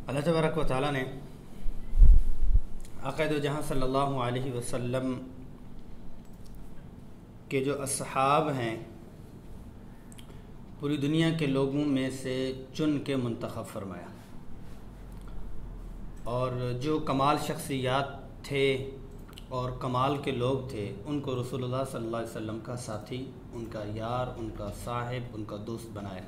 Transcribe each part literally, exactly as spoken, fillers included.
अल्लाह तबारक व तआला ने आक़ाए दो जहां सल्लल्लाहु अलैहि वसल्लम के जो अस्हाब हैं पूरी दुनिया के लोगों में से चुन के मुंतखब फरमाया, और जो कमाल शख्सियात थे और कमाल के लोग थे उनको रसूलुल्लाह सल्लल्लाहु अलैहि वसल्लम का साथी, उनका यार, उनका साहिब, उनका दोस्त बनाया।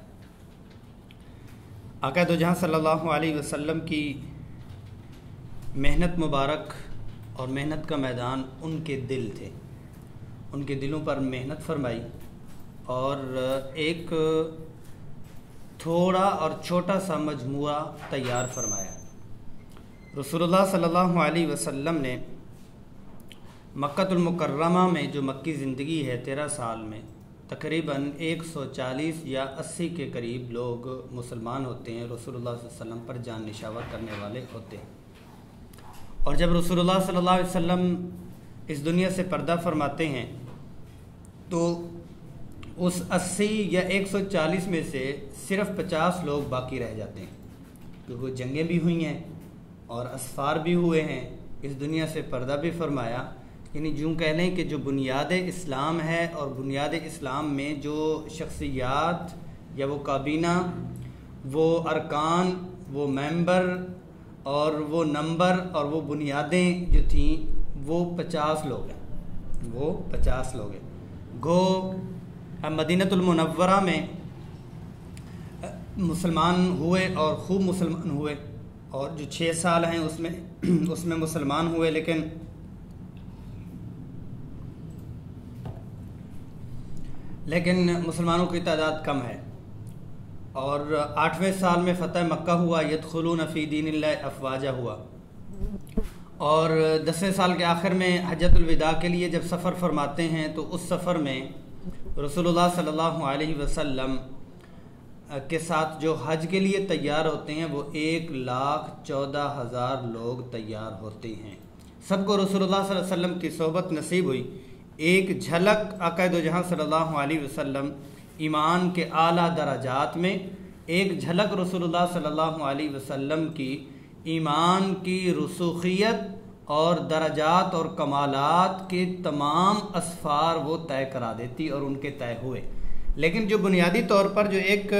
आक़ा दो जहां सल्लल्लाहु अलैहि वसल्लम की मेहनत मुबारक और मेहनत का मैदान उनके दिल थे। उनके दिलों पर मेहनत फरमाई और एक थोड़ा और छोटा सा मजमुआ तैयार फरमाया। रसूलुल्लाह सल्लल्लाहु अलैहि वसल्लम ने मक्कतुल मुकर्रमा में जो मक्की ज़िंदगी है तेरह साल में तकरीबन एक सौ चालीस या अस्सी के करीब लोग मुसलमान होते हैं, रसूलुल्लाह सल्लल्लाहु अलैहि वसल्लम पर जान निशावर करने वाले होते हैं। और जब रसूलुल्लाह सल्लल्लाहु अलैहि वसल्लम इस दुनिया से पर्दा फरमाते हैं तो उस अस्सी या एक सौ चालीस में से सिर्फ पचास लोग बाकी रह जाते हैं, क्योंकि जंगें भी हुई हैं और असफार भी हुए हैं, इस दुनिया से पर्दा भी फरमाया। यानी यूँ कह लें कि जो बुनियाद इस्लाम है और बुनियाद इस्लाम में जो शख्सियात या वो काबीना, वो अरकान, वो मेंबर और वो नंबर और वो बुनियादें जो थीं वो पचास लोग हैं, वो पचास लोग हैं। गो मदीनतुल मुनव्वरा में मुसलमान हुए और खूब मुसलमान हुए, और जो छः साल हैं उसमें उसमें मुसलमान हुए, लेकिन लेकिन मुसलमानों की तादाद कम है। और आठवें साल में फ़तह मक्का हुआ, यदखुलून फ़ी दीनिल्लाहि अफ़वाजा हुआ, और दसवें साल के आखिर में हज्जतुल विदा के लिए जब सफ़र फरमाते हैं तो उस सफ़र में रसूलुल्लाह सल्लल्लाहु अलैहि वसल्लम के साथ जो हज के लिए तैयार होते हैं वो एक लाख चौदह हज़ार लोग तैयार होते हैं। सबको रसूलुल्लाह सल्लल्लाहु अलैहि वसल्लम की सोहबत नसीब हुई। एक झलक आक़ा दो जहां सल्लल्लाहु अलैहि वसल्लम ईमान के आला दराजात में, एक झलक रसूलुल्लाह सल्लल्लाहु अलैहि वसल्लम की ईमान की रसूखियत और दराजात और कमालात के तमाम असफार वो तय करा देती और उनके तय हुए। लेकिन जो बुनियादी तौर पर जो एक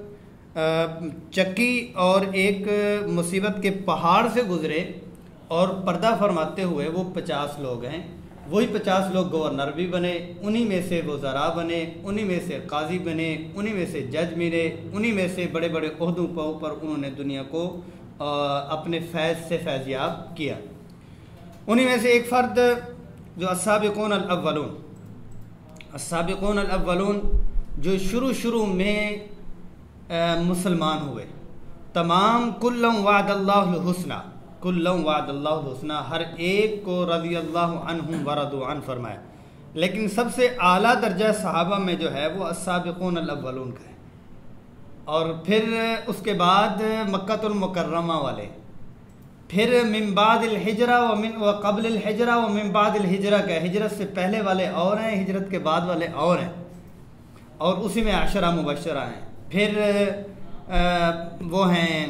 चक्की और एक मुसीबत के पहाड़ से गुज़रे और पर्दा फरमाते हुए वो पचास लोग हैं, वही पचास लोग गवर्नर भी बने, उन्हीं में से वज़रा बने, उन्हीं में से काजी बने, उन्हीं में से जज मिले, उन्हीं में से बड़े बड़े ओहदों पर उन्होंने दुनिया को अपने फैज़ से फैज़याब किया। उन्हीं में से एक फ़र्द जो अस्साबिक़ून अल-अव्वलून, अस्साबिक़ून अल-अव्वलून जो शुरू शुरू में मुसलमान हुए, तमाम कुल्लुम वअदल्लाहुल हुस्ना, कुल्लुम वअदल्लाहुल हुस्ना, हर एक को रज़ियल्लाहु अन्हुम व रदू अन फरमाया। लेकिन सबसे आला दर्जा सहाबा में जो है वो अस्साबिक़ून अल-अव्वलून का है। और फिर उसके बाद मक्कतुल मुकर्रमा वाले, फिर मिन बादिल हिजरा व मिन व क़ब्लिल हिजरा व मिन बादिल हिजरा का, हिजरत से पहले वाले और हैं, हिजरत के बाद वाले और हैं, और उसी में अशरा मुबशरा हैं। फिर आ, वो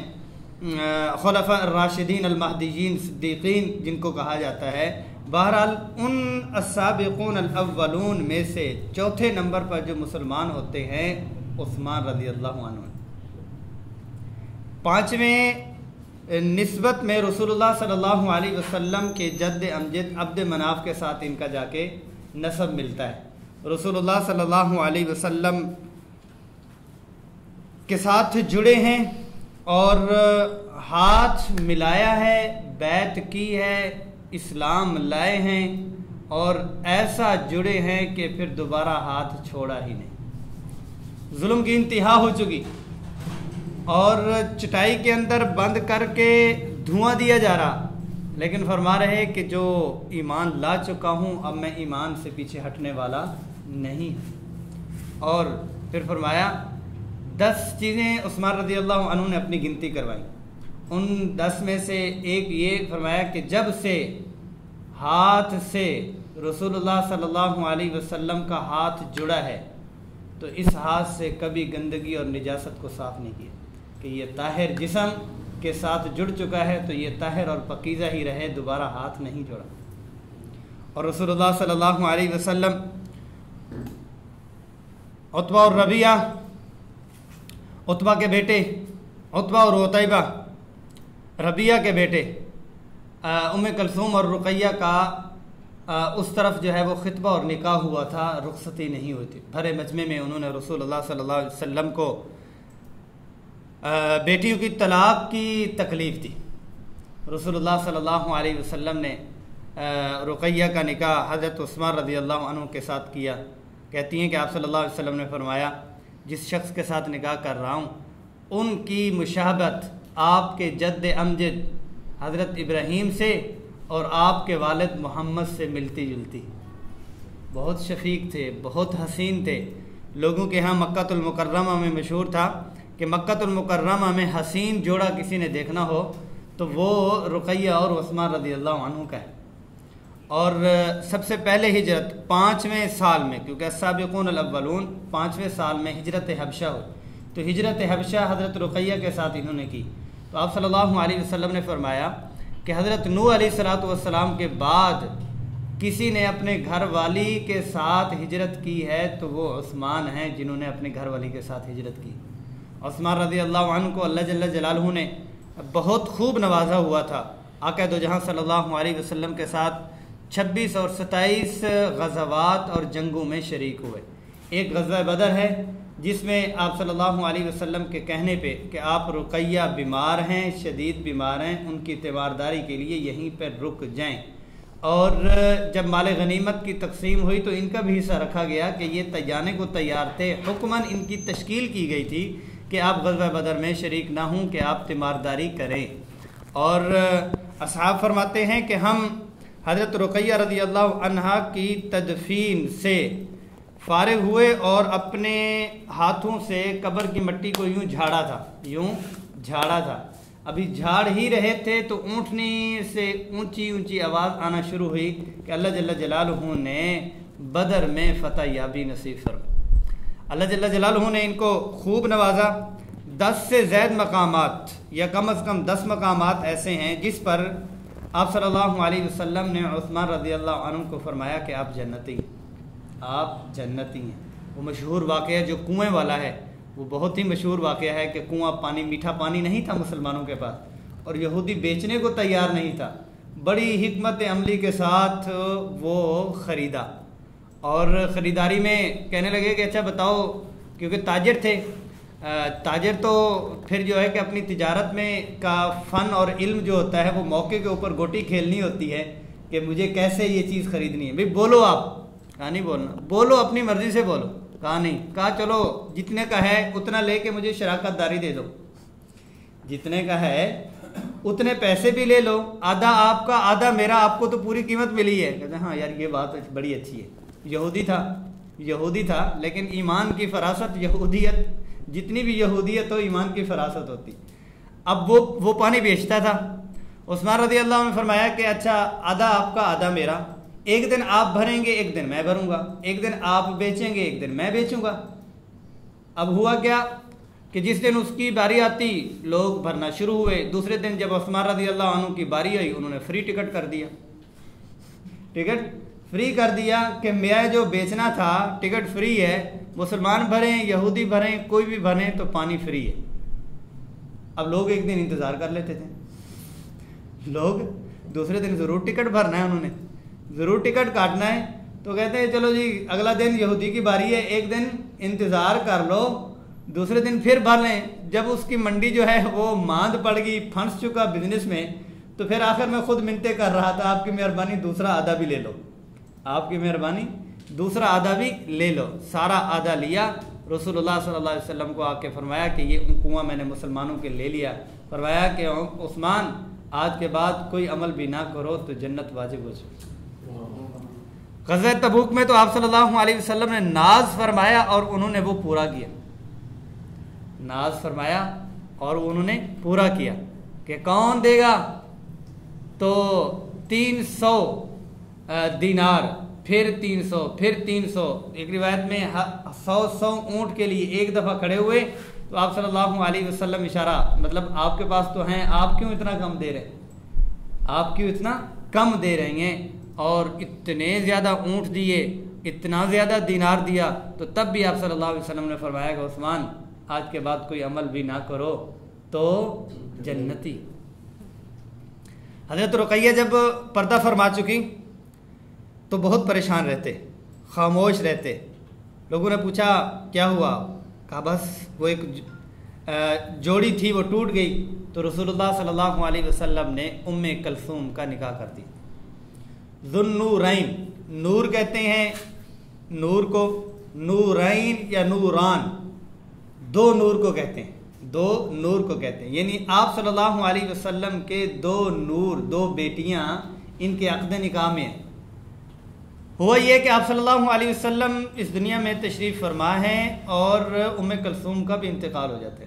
हैं खुलफा राशिदीन अल-महदीयीन सिद्दीकीन जिनको कहा जाता है। बहरहाल उन अस्साबिक़ून अल-अव्वलून में से चौथे नंबर पर जो मुसलमान होते हैं उस्मान रज़ियल्लाहु अन्हु। पाँचवें निस्बत में रसूलुल्लाह सल्लल्लाहु अलैहि वसल्लम के जद्द अमजद अब्द मनाफ के साथ इनका जाके नसब मिलता है। रसूलुल्लाह सल्लल्लाहु अलैहि वसल्लम के साथ जुड़े हैं और हाथ मिलाया है, बैत की है, इस्लाम लाए हैं और ऐसा जुड़े हैं कि फिर दोबारा हाथ छोड़ा ही नहीं। जुल्म की इंतहा हो चुकी और चटाई के अंदर बंद करके धुआं दिया जा रहा, लेकिन फरमा रहे कि जो ईमान ला चुका हूँ अब मैं ईमान से पीछे हटने वाला नहीं। और फिर फरमाया दस चीज़ें उस्मान रज़ियल्लाहु अन्हु ने अपनी गिनती करवाई। उन दस में से एक ये फरमाया कि जब से हाथ से रसूलुल्लाह सल्लल्लाहु अलैहि वसल्लम का हाथ जुड़ा है तो इस हाथ से कभी गंदगी और निजासत को साफ़ नहीं किया, कि ये ताहिर जिस्म के साथ जुड़ चुका है तो ये ताहिर और पकीज़ा ही रहे, दोबारा हाथ नहीं जोड़ा। और रसूलुल्लाह सल्लल्लाहु अलैहि वसल्लम उतबा और रबिया, उतबा के बेटे उतबा और उतैबा, रबिया के बेटे उम्मे कलसूम और रुकैया का आ, उस तरफ जो है वो खितबा और निकाह हुआ था, रुखसती नहीं हुई थी। भरे मजमे में उन्होंने रसूलुल्लाह सल्लल्लाहु अलैहि वसल्लम को आ, बेटियों की तलाक की तकलीफ़ दी। रसूलुल्लाह सल्लल्लाहु अलैहि वसल्लम ने रुकैया का निकाह हज़रत उस्मान रज़ी अल्लाह अन्हु के साथ किया। कहती हैं कि आप सल्लल्लाहु अलैहि वसल्लम ने फरमाया, जिस शख्स के साथ निकाह कर रहा हूँ उनकी मुशाबत आपके जद्द अमजद हज़रत इब्राहीम से और आपके वालिद मोहम्मद से मिलती जुलती। बहुत शफीक थे, बहुत हसीन थे। लोगों के यहाँ मक्कातुल मुकर्रमा में मशहूर था कि मक्कातुल मुकर्रमा में हसीन जोड़ा किसी ने देखना हो तो वो रुकैया और उस्मान रज़ी अल्लाह अन्हु का है। और सबसे पहले हिजरत पाँचवें साल में, क्योंकि अस्साबिकून अल-अव्वलून पाँचवें साल में हिजरत हबशा हुई, तो हिजरत हबशा हज़रत रुकैया के साथ इन्होंने की। तो आप सल्लल्लाहु अलैहि वसल्लम ने फरमाया कि हज़रत नूह अलैहिस्सलातु वस्सलाम के बाद किसी ने अपने घर वाली के साथ हिजरत की है तो वो उस्मान हैं जिन्होंने अपने घर वाली के साथ हिजरत की। उस्मान रज़ी अल्लाह अन्हु को अल्लाह जल्ल जलालहू ने बहुत खूब नवाजा हुआ था। आका दो जहां सल्लल्लाहु अलैहि वसल्लम के साथ छब्बीस और सत्ताईस गज़वात और जंगों में शरीक हुए। एक गज़वा बदर है जिसमें आप सल्लल्लाहु अलैहि वसल्लम के कहने पे कि आप रुकैया बीमार हैं, शदीद बीमार हैं, उनकी तीमारदारी के लिए यहीं पर रुक जाएं। और जब माल गनीमत की तकसीम हुई तो इनका भी हिस्सा रखा गया कि ये जाने को तैयार थे। हुक्मन इनकी तश्कील की गई थी कि आप गज़वा बदर में शरीक ना हों, कि आप तीमारदारी करें। और असहाब फरमाते हैं कि हम हज़रत रुकैया रज़ी अल्लाह अन्हा की तदफीन से फारिग हुए और अपने हाथों से कब्र की मिट्टी को यूं झाड़ा था, यूं झाड़ा था। अभी झाड़ ही रहे थे तो ऊँटनी से ऊंची ऊंची आवाज़ आना शुरू हुई कि अल्लाह जल्ल जलालहू ने बदर में फतह याबी नसीब फरमाई। अल्लाह जल्ल जलालहू ने इनको खूब नवाजा। दस से ज़्यादा मकामात या कम अज़ कम दस मकामात ऐसे हैं जिस पर आप सल्लल्लाहु अलैहि वसल्लम ने उस्मान रज़ी अल्लाह अन्हु को फरमाया कि आप जन्नती हैं, आप जन्नती हैं। वो मशहूर वाक़या जो कुएँ वाला है वो बहुत ही मशहूर वाक़या है कि कुआँ पानी, मीठा पानी नहीं था मुसलमानों के पास और यहूदी बेचने को तैयार नहीं था। बड़ी हिकमत अमली के साथ वो ख़रीदा और ख़रीदारी में कहने लगे कि अच्छा बताओ, क्योंकि ताजिर थे, ताजिर तो फिर जो है कि अपनी तिजारत में का फ़न और इल्म जो होता है वो मौके के ऊपर गोटी खेलनी होती है कि मुझे कैसे ये चीज़ ख़रीदनी है। भाई बोलो, आप कहा नहीं बोलना, बोलो अपनी मर्ज़ी से बोलो। कहा नहीं, कहा चलो जितने का है उतना लेके मुझे शराकत दारी दे दो, जितने का है उतने पैसे भी ले लो, आधा आपका आधा मेरा, आपको तो पूरी कीमत मिली है। कहते हाँ यार ये बात बड़ी अच्छी है। यहूदी था, यहूदी था लेकिन ईमान की फरासत, यहूदियत जितनी भी यहूदियत हो ईमान की फरासत होती। अब वो वो पानी बेचता था। उस्मान रज़ी अल्लाह ने फरमाया कि अच्छा आधा आपका आधा मेरा, एक दिन आप भरेंगे एक दिन मैं भरूंगा, एक दिन आप बेचेंगे एक दिन मैं बेचूंगा। अब हुआ क्या कि जिस दिन उसकी बारी आती लोग भरना शुरू हुए। दूसरे दिन जब उस्मान रज़ी अल्लाह अन्हु की बारी आई उन्होंने फ्री टिकट कर दिया, टिकट फ्री कर दिया कि मैं जो बेचना था टिकट फ्री है, मुसलमान भरें यहूदी भरें कोई भी भरें तो पानी फ्री है। अब लोग एक दिन इंतज़ार कर लेते थे, लोग दूसरे दिन ज़रूर टिकट भरना है, उन्होंने ज़रूर टिकट काटना है, तो कहते हैं चलो जी अगला दिन यहूदी की बारी है, एक दिन इंतज़ार कर लो, दूसरे दिन फिर भर लें। जब उसकी मंडी जो है वो मांद पड़ गई, फंस चुका बिजनेस में, तो फिर आखिर में खुद मिन्नतें कर रहा था आपकी मेहरबानी दूसरा आधा भी ले लो, आपकी मेहरबानी दूसरा आधा भी ले लो। सारा आधा लिया। रसूलुल्लाह सल्लल्लाहु अलैहि वसल्लम को आके फरमाया कि ये कुआं मैंने मुसलमानों के ले लिया। फरमाया कि उस्मान आज के बाद कोई अमल भी ना करो तो जन्नत वाजिब हो जाए। ग़ज़वा तबूक में तो आप सल्लल्लाहु अलैहि वसल्लम ने नाज फरमाया और उन्होंने वो पूरा किया, नाज फरमाया और उन्होंने पूरा किया कि कौन देगा, तो तीन सौ दीनार, फिर तीन सौ, फिर तीन सौ। एक रिवायत में सौ सौ ऊँट के लिए एक दफ़ा खड़े हुए, तो आप सल्लल्लाहु अलैहि वसल्लम इशारा, मतलब आपके पास तो हैं, आप क्यों इतना कम दे रहे हैं, आप क्यों इतना कम दे रहे हैं। और इतने ज़्यादा ऊँट दिए, इतना ज़्यादा दीनार दिया, तो तब भी आप सल्लल्लाहु अलैहि वसल्लम ने फरमाया कि उस्मान आज के बाद कोई अमल भी ना करो तो जन्नती। हज़रत रुक़ैया जब पर्दा फरमा चुकी तो बहुत परेशान रहते, खामोश रहते। लोगों ने पूछा क्या हुआ, कहा बस वो एक जोड़ी थी वो टूट गई। तो रसूलुल्लाह सल्लल्लाहु अलैहि वसल्लम ने उम्मे कलसूम का निकाह कर दी। ज़ुन्नूरैन, नूर कहते हैं नूर को, नूरैन या नूरान, दो नूर को कहते हैं, दो नूर को कहते हैं। यानी आप सल्लल्लाहु अलैहि वसल्लम के दो नूर, दो बेटियां इनके अक़्द निकाह में हैं। हुआ ये कि आप सल्लल्लाहु अलैहि वसल्लम इस दुनिया में तशरीफ़ फरमा हैं और उम्मे कलसूम का भी इंतकाल हो जाता है।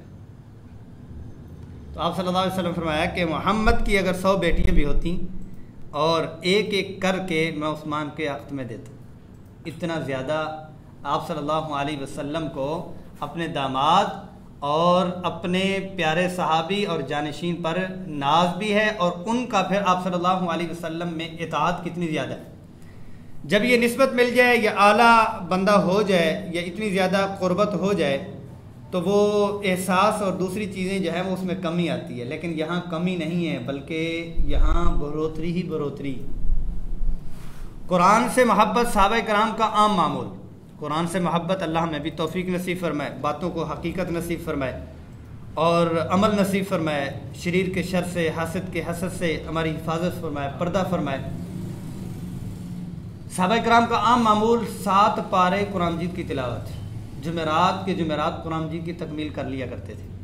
तो आप सल्लल्लाहु अलैहि वसल्लम फरमाया कि मोहम्मद की अगर सौ बेटियां भी होती और एक एक करके मैं उस्मान के अक़्द में देता। इतना ज़्यादा आप सल्लल्लाहु अलैहि वसल्लम को अपने दामाद और अपने प्यारे सहाबी और जानशीन पर नाज भी है, और उनका फिर आप सल्लल्लाहु अलैहि वसल्लम में इताअत कितनी ज़्यादा है। जब ये निस्बत मिल जाए या आला बंदा हो जाए या इतनी ज़्यादा क़ुर्बत हो जाए तो वो एहसास और दूसरी चीज़ें जो है वो उसमें कमी आती है। लेकिन यहाँ कमी नहीं है, बल्कि यहाँ बढ़ोतरी ही बढ़ोतरी। कुरान से मोहब्बत सहाबा कराम का आम मामूल, कुरान से मोहब्बत अल्लाह में भी तौफीक नसीब फरमाए, बातों को हकीकत नसीब फरमाए और अमल नसीब फरमाए, शरीर के शर से, हसद के हसद से हमारी हिफाजत फरमाए, पर्दा फरमाए। सहाबा कराम का आम मामूल सात पारे कुरान मजीद की तिलावत, जुमेरात के जुमेरात कुरान मजीद की तकमील कर लिया करते थे।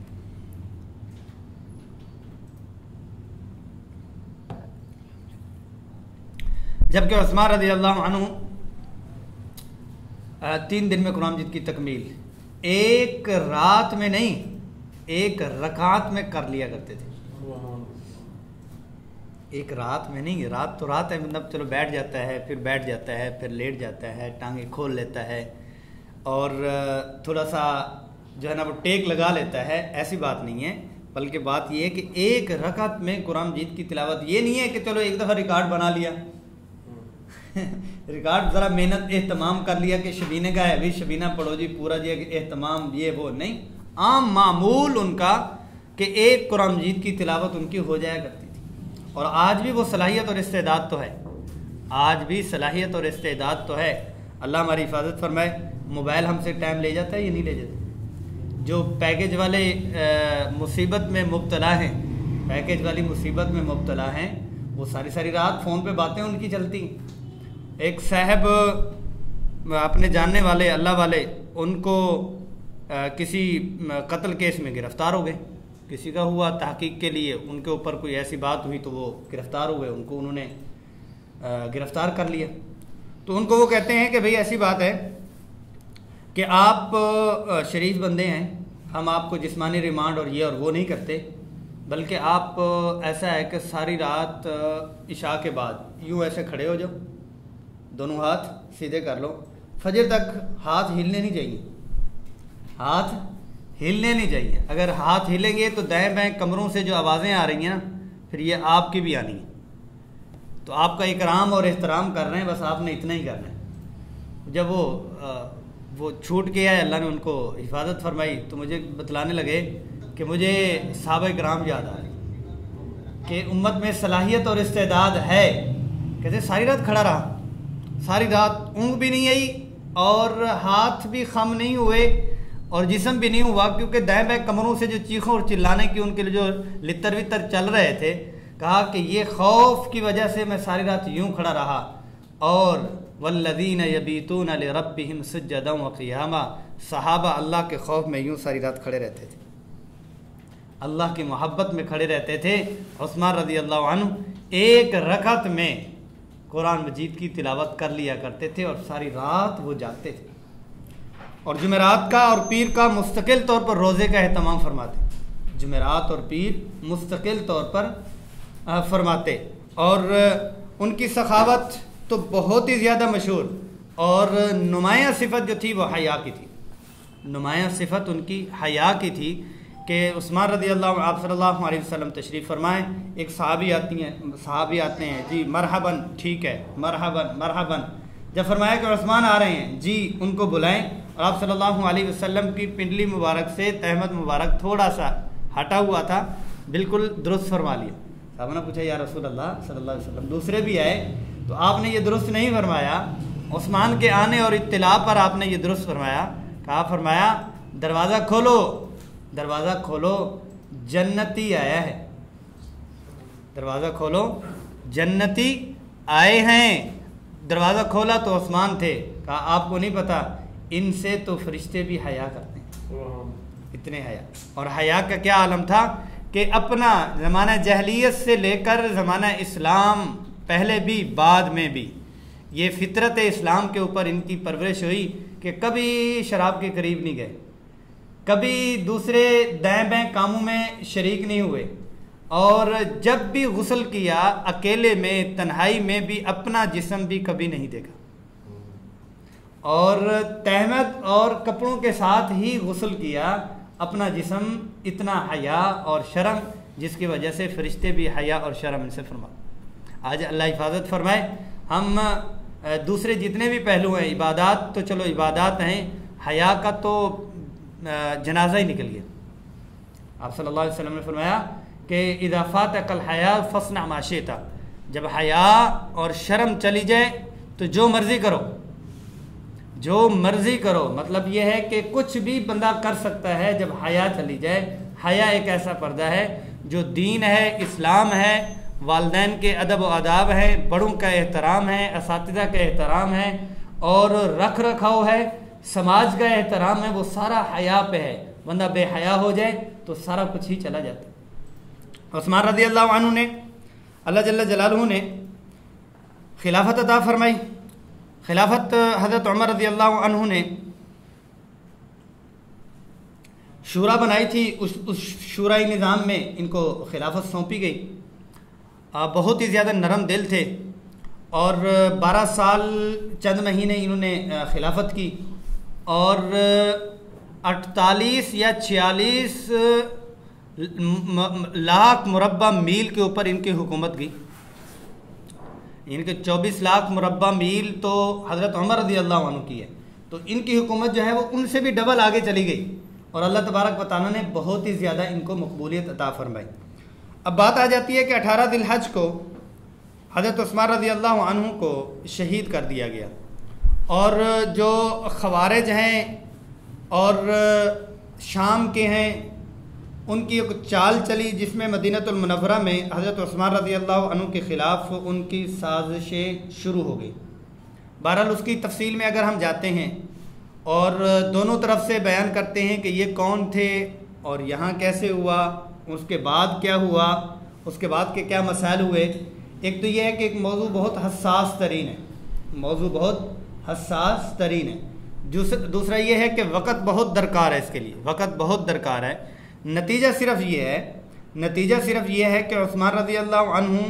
जबकि उस्मान रज़ी अल्लाह अन्हु तीन दिन में कुरान मजीद की तकमील एक रात में नहीं, एक रकात में कर लिया करते थे। एक रात में नहीं, रात तो रात है, मतलब चलो बैठ जाता है, फिर बैठ जाता है, फिर लेट जाता है, टांगे खोल लेता है और थोड़ा सा जो है ना वो टेक लगा लेता है, ऐसी बात नहीं है। बल्कि बात यह है कि एक रकात में कुरान मजीद की तिलावत, ये नहीं है कि चलो एक दफ़ा रिकॉर्ड बना लिया रिकॉर्ड ज़रा मेहनत एहतमाम कर लिया कि शबीने का है, अभी शबीना पढ़ो जी पूरा जी एहतमाम, ये वो नहीं। आम मामूल उनका कि एक कुरान मजीद की तिलावत उनकी हो जाया करती थी। और आज भी वो सलाहियत और इस्तेदाद तो है, आज भी सलाहियत और इस्तेदाद तो है। अल्लाह हमारी हिफाजत फरमाए। मोबाइल हमसे टाइम ले जाता है या नहीं ले जाता? जो पैकेज वाले मुसीबत में मुब्तला हैं, पैकेज वाली मुसीबत में मुब्तला हैं, वो सारी सारी रात फ़ोन पे बातें उनकी चलती। एक साहब अपने जानने वाले अल्लाह वाले, उनको आ, किसी कत्ल केस में गिरफ़्तार हो गए, किसी का हुआ तहकीक के लिए, उनके ऊपर कोई ऐसी बात हुई तो वो गिरफ़्तार हुए, उनको उन्होंने गिरफ़्तार कर लिया। तो उनको वो कहते हैं कि भाई ऐसी बात है कि आप शरीफ बंदे हैं, हम आपको जिस्मानी रिमांड और ये और वो नहीं करते, बल्कि आप ऐसा है कि सारी रात इशा के बाद यूँ ऐसे खड़े हो जाओ, दोनों हाथ सीधे कर लो, फजर तक हाथ हिलने नहीं चाहिए, हाथ हिलने नहीं चाहिए। अगर हाथ हिलेंगे तो दाएं बाएं कमरों से जो आवाज़ें आ रही हैं ना, फिर ये आपकी भी आनी है। तो आपका इकराम और एहतराम कर रहे हैं, बस आपने इतना ही करना है। जब वो आ, वो छूट के आए, अल्लाह ने उनको हिफाजत फरमाई, तो मुझे बतलाने लगे कि मुझे सहाबा किराम याद आ रही कि उम्मत में सलाहियत और इस्तेदाद है। कहते सारी रात खड़ा रहा, सारी रात ऊँग भी नहीं आई और हाथ भी खम नहीं हुए और जिस्म भी नहीं हुआ, क्योंकि दाएं बाएं कमरों से जो चीखों और चिल्लाने की उनके लिए जो लितर वितर चल रहे थे, कहा कि ये खौफ की वजह से मैं सारी रात यूं खड़ा रहा। और वल्लज़ीन यबीतून लिरब्बिहिम सुज्जदन व क़ियामा, सहाबा अल्लाह के खौफ में यूं सारी रात खड़े रहते थे, अल्लाह की मोहब्बत में खड़े रहते थे। उस्मान रज़ी अल्लाह अन्हु एक रकअत में कुरान मजीद की तिलावत कर लिया करते थे और सारी रात वो जागते थे। और जुमेरात का और पीर का मुस्तकिल तौर पर रोज़े का एहतमाम फरमाते, जुमेरात और पीर मुस्तकिल तौर पर फरमाते। और उनकी सखावत तो बहुत ही ज़्यादा मशहूर और नुमाया सिफत जो थी वो हया की थी। नुमायाँ सिफत उनकी हया की थी कि उस्मान रज़ी अल्लाह आप सल्लल्लाहु अलैहि वसल्लम तशरीफ़ फरमाएँ, एक सहाबी आती हैं सहाबी आते हैं, जी मरहबन, ठीक है, मरहबन मरहबन। जब फरमाया कि उस्मान आ रहे हैं, जी उनको बुलाएं। और आप सल्लल्लाहु अलैहि वसल्लम की पिंडली मुबारक से तहमद मुबारक थोड़ा सा हटा हुआ था, बिल्कुल दुरुस्त फरमा लिया। साहब ने पूछा या रसूल अल्लाह सल्लल्लाहु अलैहि वसल्लम दूसरे भी आए तो आपने ये दुरुस्त नहीं फरमाया, उस्मान के आने और इत्तिला पर आपने ये दुरुस्त फरमाया। कहा फरमाया दरवाज़ा खोलो, दरवाज़ा खोलो, जन्नती आया है, दरवाज़ा खोलो, जन्नती आए हैं। दरवाज़ा खोला तो उस्मान थे। कहा आपको नहीं पता, इनसे तो फरिश्ते भी हया करते हैं, इतने हया। और हया का क्या आलम था कि अपना ज़माना जहलियत से लेकर ज़माना इस्लाम, पहले भी बाद में भी, ये फितरत इस्लाम के ऊपर इनकी परवरिश हुई कि कभी शराब के करीब नहीं गए, कभी दूसरे दाएं बाएं कामों में शरीक नहीं हुए, और जब भी गुस्ल किया अकेले में तन्हाई में भी अपना जिस्म भी कभी नहीं देखा, और तहमत और कपड़ों के साथ ही गुस्ल किया अपना जिस्म, इतना हया और शर्म जिसकी वजह से फरिश्ते भी हया और शर्म इनसे फरमा। आज अल्लाह हिफाजत फरमाए, हम दूसरे जितने भी पहलू हैं, इबादात तो चलो इबादात हैं, हया का तो जनाजा ही निकल गया। आप सल्लल्लाहु अलैहि वसल्लम ने फरमाया कि इज़ाफ़ात अकल हया फसना माशेता, जब हया और शर्म चली जाए तो जो मर्ज़ी करो, जो मर्ज़ी करो। मतलब यह है कि कुछ भी बंदा कर सकता है जब हया चली जाए। हया एक ऐसा पर्दा है जो दीन है, इस्लाम है, वालिदैन के अदब व आदाब है, बड़ों का एहतराम है, असातिज़ा का एहतराम है, और रख रखाव है, समाज का एहतराम है, वो सारा हया पे है। बंदा बेहया हो जाए तो सारा कुछ ही चला जाता है। उस्मान रज़ी अल्लाह अन्हु ने, अल्लाह जल्ल जलालहू ने खिलाफत अता फरमाई। खिलाफत हज़रत उमर रज़ी अल्लाह अन्हु ने शूरा बनाई थी, उस उस शूराई निज़ाम में इनको खिलाफत सौंपी गई। बहुत ही ज़्यादा नरम दिल थे और बारह साल चंद महीने इन्होंने खिलाफत की, और अड़तालीस या छियालीस लाख मुरब्बा मील के ऊपर इनकी हुकूमत गई। इनके चौबीस लाख मुरब्बा मील तो हज़रत उमर रज़ी अल्लाह अन्हु की है, तो इनकी हुकूमत जो है वो उनसे भी डबल आगे चली गई, और अल्लाह तबारक व तआला ने बहुत ही ज़्यादा इनको मकबूलियत अता फरमाई। अब बात आ जाती है कि अठारह दिलहज को हज़रत उस्मान रज़ी अल्लाह अन्हु को शहीद कर दिया गया, और जो खवारिज हैं और शाम के हैं उनकी एक चाल चली जिसमें मदीनतुल मुनव्वरा में हज़रत उस्मान रज़ी अल्लाह अन्हु के ख़िलाफ़ उनकी साजिशें शुरू हो गई। बहरहाल उसकी तफसील में अगर हम जाते हैं और दोनों तरफ से बयान करते हैं कि ये कौन थे और यहाँ कैसे हुआ, उसके बाद क्या हुआ, उसके बाद के क्या मसाइल हुए। एक तो ये है कि एक मौजू बहुत हसास तरीन है, मौजू बहुत हसास तरीन है। दूसरा ये है कि वक़्त बहुत दरकार है, इसके लिए वक़्त बहुत दरकार है। नतीजा सिर्फ ये है नतीजा सिर्फ ये है कि उस्मान रज़ी अल्लाह अन्हु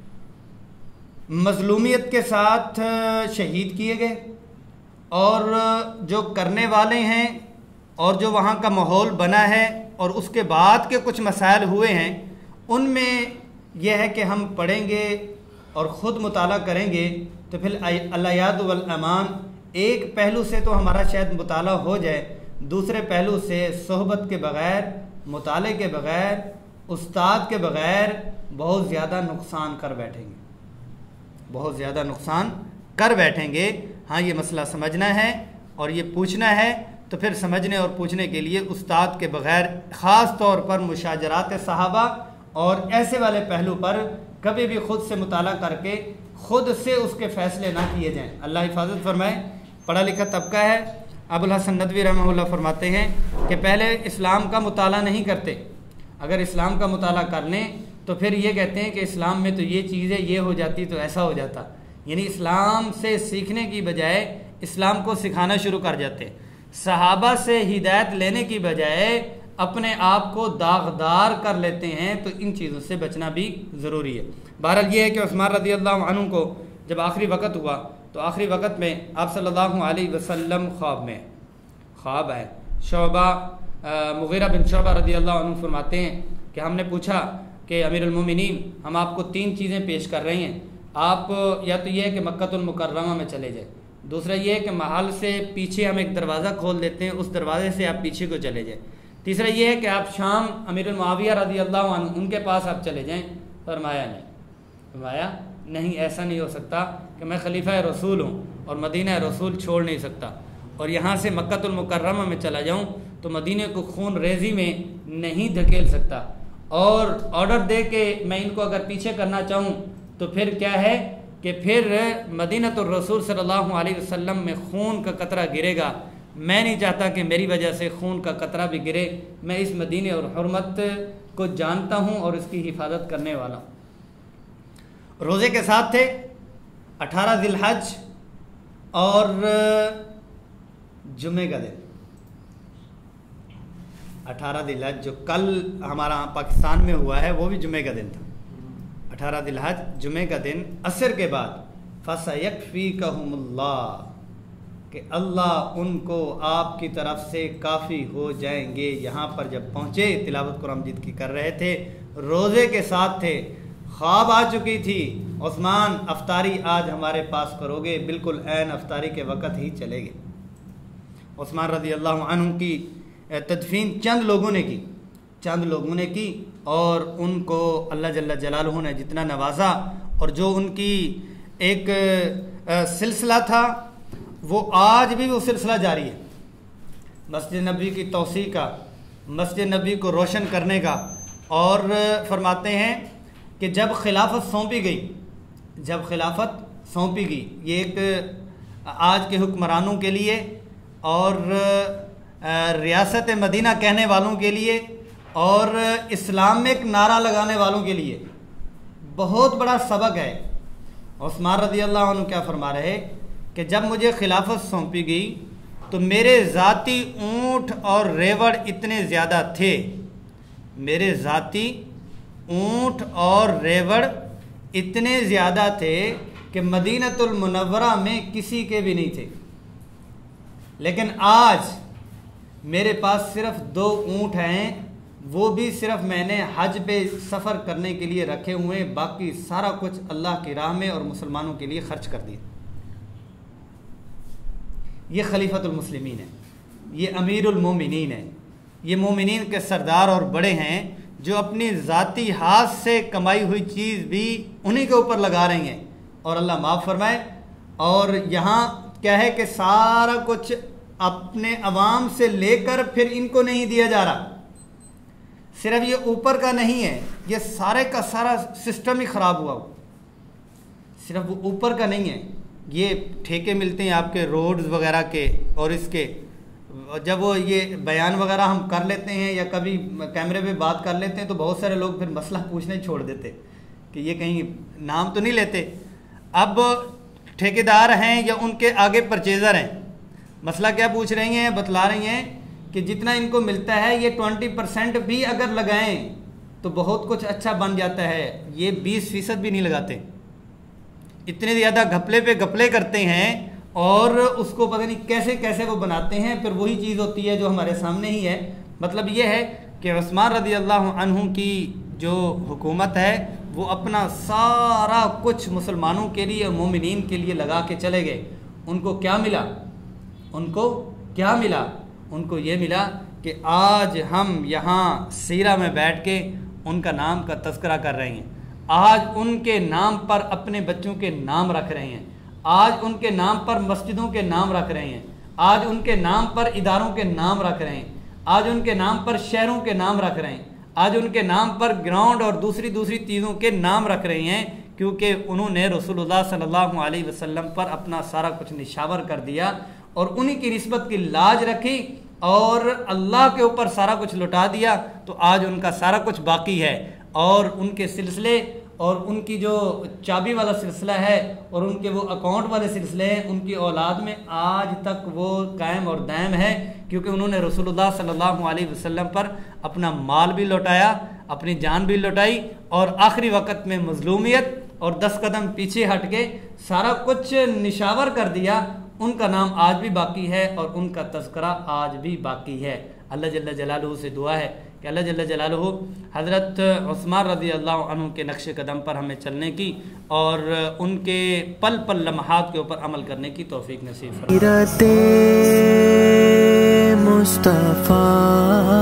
मज़लूमियत के साथ शहीद किए गए, और जो करने वाले हैं और जो वहाँ का माहौल बना है और उसके बाद के कुछ मसाइल हुए हैं, उनमें यह है कि हम पढ़ेंगे और ख़ुद मुताला करेंगे तो फिर अल्लाह याद वल अमान, एक पहलू से तो हमारा शायद मुताला हो जाए, दूसरे पहलू से सोहबत के बग़ैर, मुताले के बग़ैर, उस्ताद के बग़ैर बहुत ज़्यादा नुकसान कर बैठेंगे, बहुत ज़्यादा नुकसान कर बैठेंगे। हाँ, ये मसला समझना है और ये पूछना है, तो फिर समझने और पूछने के लिए उस्ताद के बग़ैर, ख़ास तौर पर मुशाजरात सहाबा और ऐसे वाले पहलू पर कभी भी ख़ुद से मुताला करके ख़ुद से उसके फ़ैसले ना किए जाएँ। अल्लाह हिफाजत फरमाए। पढ़ा लिखा तबका है। अबुल हसन नदवी रहमहुल्लाह फरमाते हैं कि पहले इस्लाम का मुताला नहीं करते, अगर इस्लाम का मुताला कर लें तो फिर ये कहते हैं कि इस्लाम में तो ये चीज़ है, ये हो जाती तो ऐसा हो जाता, यानी इस्लाम से सीखने की बजाय इस्लाम को सिखाना शुरू कर जाते। सहाबा से हिदायत लेने की बजाय अपने आप को दागदार कर लेते हैं, तो इन चीज़ों से बचना भी ज़रूरी है। बहरहाल ये है कि उस्मान रज़ी अल्लाह अन्हु को जब आखिरी वक़्त हुआ तो आखिरी वक़्त में आप सल्लल्लाहु अलैहि वसल्लम ख्वाब में ख्वाब आए, शोबा मुगीरा बिन शोबा रदी अल्लाह अन्हु फरमाते हैं कि हमने पूछा कि अमीरुल मोमिनीन, हम आपको तीन चीज़ें पेश कर रहे हैं, आप या तो ये है कि मक्कतुल मुकर्रमा में चले जाए, दूसरा ये है कि महल से पीछे हम एक दरवाज़ा खोल देते हैं, उस दरवाजे से आप पीछे को चले जाएँ, तीसरा ये है कि आप शाम अमीरुल मुआविया रदी अल्लाह अन्हु उनके पास आप चले जाएँ। फरमाया नहीं फरमाया नहीं, ऐसा नहीं हो सकता कि मैं खलीफा रसूल हूँ और मदीना रसूल छोड़ नहीं सकता और यहाँ से मक्कतुल मुकर्रमा में चला जाऊँ तो मदीने को खून रेजी में नहीं धकेल सकता, और ऑर्डर दे के मैं इनको अगर पीछे करना चाहूँ तो फिर क्या है कि फिर मदीनतुर रसूल सल्लल्लाहु अलैहि वसल्लम में खून का कतरा गिरेगा। मैं नहीं चाहता कि मेरी वजह से खून का कतरा भी गिरे। मैं इस मदीने और हुर्मत को जानता हूँ और इसकी हिफाजत करने वाला हूँ। रोज़े के साथ थे अठारह जिलहज और जुमे का दिन, अठारह जिलहज जो कल हमारा पाकिस्तान में हुआ है वो भी जुमे का दिन था। अठारह जिलहज जुमे का दिन असर के बाद फसयकफीकहुमुल्लाह, कि अल्लाह उनको आपकी तरफ से काफ़ी हो जाएंगे। यहाँ पर जब पहुँचे तिलावत कुरान मजीद की कर रहे थे, रोज़े के साथ थे, ख्वाब आ चुकी थी, उस्मान अफ्तारी आज हमारे पास करोगे, बिल्कुल ऐन अफ्तारी के वक़्त ही चलेगे। उस्मान रज़ी अल्लाह अन्हु की तदफीन चंद लोगों ने की चंद लोगों ने की और उनको अल्लाह जल्ला जलालहू ने जितना नवाजा, और जो उनकी एक सिलसिला था वो आज भी वो सिलसिला जारी है, मस्जिद नबी की तौसी का, मस्जिद नबी को रोशन करने का। और फरमाते हैं कि जब खिलाफत सौंपी गई जब खिलाफत सौंपी गई ये एक आज के हुक्मरानों के लिए और रियासत मदीना कहने वालों के लिए और इस्लामिक नारा लगाने वालों के लिए बहुत बड़ा सबक है। उस्मान रज़ी अल्लाह अन्हु क्या फरमा रहे कि जब मुझे खिलाफत सौंपी गई तो मेरे ज़ाती ऊँट और रेवड़ इतने ज़्यादा थे, मेरे ज़ाती ऊँट और रेवड़ इतने ज़्यादा थे कि मदीनतुल मुनव्वरा में किसी के भी नहीं थे। लेकिन आज मेरे पास सिर्फ दो ऊँट हैं, वो भी सिर्फ मैंने हज पे सफ़र करने के लिए रखे हुए हैं, बाकी सारा कुछ अल्लाह की राह में और मुसलमानों के लिए खर्च कर दिया। ये खलीफतुल मुस्लिमीन है, ये अमीरुल मोमिनीन है, ये मोमिनीन के सरदार और बड़े हैं जो अपनी ज़ाती हाथ से कमाई हुई चीज़ भी उन्हीं के ऊपर लगा रही हैं, और अल्लाह माफ़ फरमाए। और यहाँ क्या है कि सारा कुछ अपने अवाम से लेकर फिर इनको नहीं दिया जा रहा। सिर्फ ये ऊपर का नहीं है, ये सारे का सारा सिस्टम ही ख़राब हुआ। सिर्फ वो ऊपर का नहीं है, ये ठेके मिलते हैं आपके रोड्स वगैरह के, और इसके जब वो ये बयान वगैरह हम कर लेते हैं या कभी कैमरे पे बात कर लेते हैं तो बहुत सारे लोग फिर मसला पूछने छोड़ देते कि ये कहीं नाम तो नहीं लेते। अब ठेकेदार हैं या उनके आगे परचेज़र हैं, मसला क्या पूछ रही हैं, बतला रही हैं कि जितना इनको मिलता है ये ट्वेंटी परसेंट भी अगर लगाएं तो बहुत कुछ अच्छा बन जाता है। ये बीस फीसद भी नहीं लगाते, इतने ज़्यादा घपले पे घपले करते हैं और उसको पता नहीं कैसे कैसे वो बनाते हैं। फिर वही चीज़ होती है जो हमारे सामने ही है। मतलब ये है कि उस्मान रज़ी अल्लाह अन्हु की जो हुकूमत है वो अपना सारा कुछ मुसलमानों के लिए, मोमिनीन के लिए लगा के चले गए। उनको क्या मिला उनको क्या मिला उनको ये मिला कि आज हम यहाँ सीरा में बैठ के उनका नाम का तज़किरा कर रहे हैं, आज उनके नाम पर अपने बच्चों के नाम रख रहे हैं, आज उनके नाम पर मस्जिदों के नाम रख रहे हैं, आज उनके नाम पर इदारों के नाम रख रहे हैं, आज उनके नाम पर शहरों के नाम रख रहे हैं, आज उनके नाम पर ग्राउंड और दूसरी दूसरी चीज़ों के नाम रख रहे हैं, क्योंकि उन्होंने रसूलुल्लाह सल्लल्लाहु अलैहि वसल्लम पर अपना सारा कुछ निशावर कर दिया और उन्हीं की निस्बत की लाज रखी और अल्लाह के ऊपर सारा कुछ लुटा दिया। तो आज उनका सारा कुछ बाकी है और उनके सिलसिले और उनकी जो चाबी वाला सिलसिला है और उनके वो अकाउंट वाले सिलसिले हैं, उनकी औलाद में आज तक वो कायम और दायम है, क्योंकि उन्होंने रसूलुल्लाह सल्लल्लाहु अलैहि वसल्लम पर अपना माल भी लौटाया, अपनी जान भी लौटाई और आखिरी वक़्त में मजलूमियत और दस कदम पीछे हट के सारा कुछ निशावर कर दिया उनका नाम आज भी बाकी है और उनका तज़किरा आज भी बाकी है। अल्लाह जल्ल जलालुहु से दुआ है कि अल्लाह जल्ल जलालुहु हज़रत उस्मान रज़ी अल्लाह अन्हु के नक्शे कदम पर हमें चलने की और उनके पल पल लम्हात के ऊपर अमल करने की तौफीक नसीब फरमाए। मुस्तफ़ा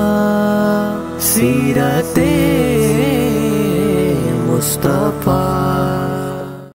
सीरते मुस्तफ़ा।